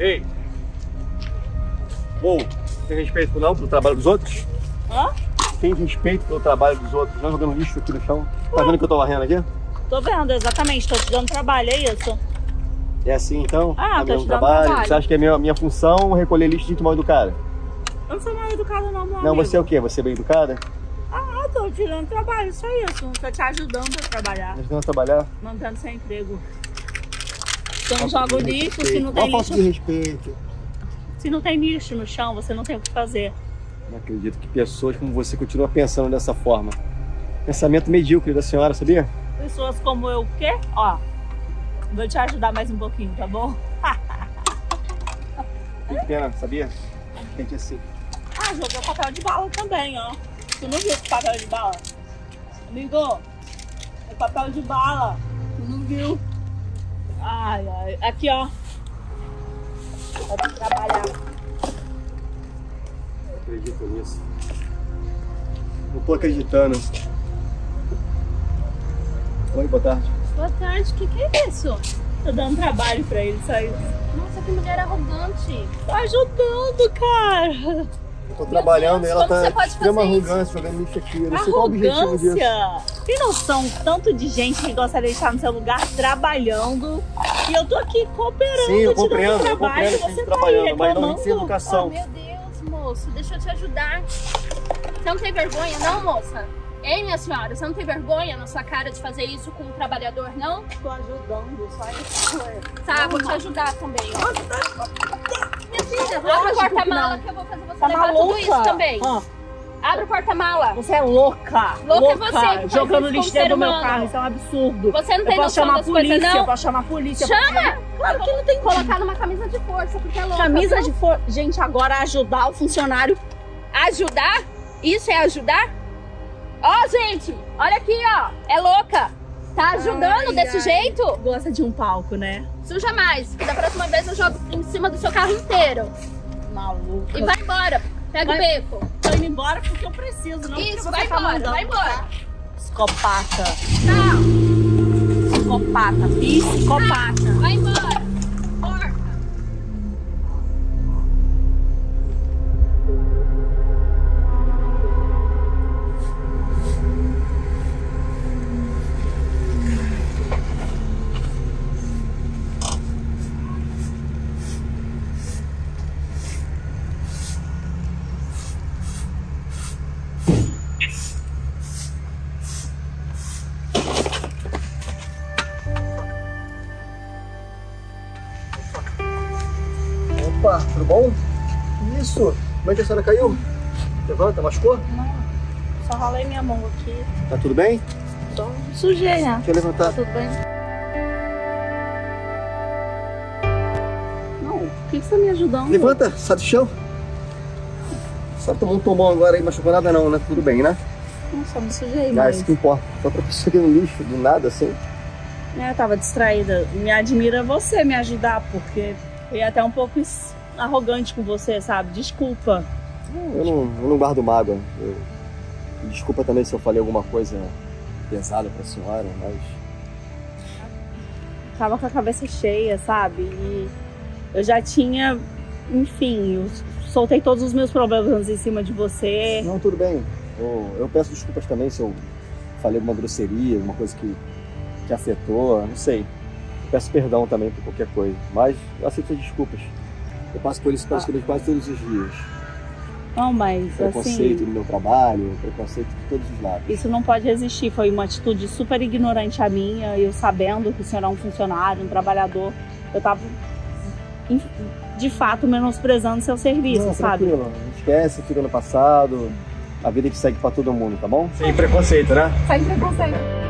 Ei! Uou! Tem respeito não pelo trabalho dos outros? Hã? Tem respeito pelo trabalho dos outros, não jogando lixo aqui no chão. Tá vendo que eu tô varrendo aqui? Tô vendo, exatamente. Tô te dando trabalho, é isso? É assim então? Ah, tô meu te dando trabalho. Você acha que é minha função recolher lixo de gente mal educada? Eu não sou mal educada não, meu Não, amigo. você é o quê? Você é bem educada? Ah, tô te dando trabalho, só isso. Tô te ajudando a trabalhar. Ajudando a trabalhar? Mantendo seu emprego. Se eu não jogo lixo, se não tem Uma falta lixo... de respeito. Se não tem lixo no chão, você não tem o que fazer. Não acredito que pessoas como você continuam pensando dessa forma. Pensamento medíocre da senhora, sabia? Pessoas como eu, o quê? Ó, vou te ajudar mais um pouquinho, tá bom? Que pena, sabia? Gente assim. Ah, joguei o papel de bala também, ó. Tu não viu o papel de bala? Amigo, é papel de bala. Tu não viu? Ai, ai. Aqui, ó. Pra tu trabalhar. Não acredito nisso. Não tô acreditando. Oi, boa tarde. Boa tarde, o que é isso? Tô dando trabalho pra ele, só isso. Nossa, que mulher arrogante. Tô ajudando, cara. Eu tô trabalhando e ela como tá você pode extrema fazer isso? arrogância jogando lixo aqui. Eu não sei qual o objetivo disso. Arrogância? Tem noção tanto de gente que gostaria de estar no seu lugar trabalhando e eu tô aqui cooperando, Sim, eu te dando compreendo, trabalho, que a você gente tá aí trabalhando, mas não reclamando. sem Oh, educação. meu Deus, moço, deixa eu te ajudar. Você não tem vergonha, não, moça? Ei, minha senhora, você não tem vergonha na sua cara de fazer isso com um trabalhador, não? Tô ajudando, só isso. Tá, vou te ajudar também. Minha filha, abre o Lógico porta-mala que que eu vou fazer você Tá levar maluca? tudo isso também. Ah, Abre o porta-mala. você é louca. Louca é você que faz jogando isso lixo com dentro do ser meu humano. carro, isso é um absurdo. Você não tem eu posso noção chamar a das coisas, polícia, não? eu posso chamar a polícia. Chama! Claro que não tem Colocar numa camisa de força, porque é louca. camisa viu? de força. Gente, agora ajudar o funcionário. Ajudar? Isso é ajudar? Ó, gente, olha aqui, ó. É louca. Tá ajudando Ai, desse ai. jeito? Gosta de um palco, né? Suja mais, que da próxima vez eu jogo em cima do seu carro inteiro. Maluca. E vai embora. Pega o beco. Tô indo embora porque eu preciso, não Isso, porque vai você tá embora, mandando. vai embora. Psicopata. Não, Psicopata. Psicopata. vai embora. Porca. Opa, tudo bom? Isso! Como é que a senhora caiu? Levanta, machucou? Não, só ralei minha mão aqui. Tá tudo bem? Tô sujei, né? Deixa eu levantar. Tudo bem? Não, por que você tá me ajudando? Levanta, sai do chão. Só tomou um tombão agora aí, machucou nada não, né? Tudo bem, né? Não, só me sujei, Ah, mas... isso que importa. Só pra pessoa aqui no lixo, do nada, assim. Eu tava distraída. Me admira você me ajudar, porque eu ia até um pouco arrogante com você, sabe? Desculpa. Eu não guardo mágoa. Desculpa também se eu falei alguma coisa pesada pra senhora, mas... Tava com a cabeça cheia, sabe? E eu já tinha... Enfim, eu soltei todos os meus problemas em cima de você. Não, tudo bem. Eu peço desculpas também se eu falei alguma grosseria, alguma coisa que afetou, não sei. Eu peço perdão também por qualquer coisa, mas eu aceito as desculpas. Eu passo por isso quase todos os dias. Não, mas Preconceito assim... no meu trabalho, preconceito de todos os lados. Isso não pode existir. Foi uma atitude super ignorante a minha. Eu sabendo que o senhor é um funcionário, um trabalhador. Eu tava, de fato, menosprezando seu serviço, Não, sabe? tranquilo. Esquece, fica no passado. A vida que segue pra todo mundo, tá bom? Sem preconceito, né? Sem preconceito.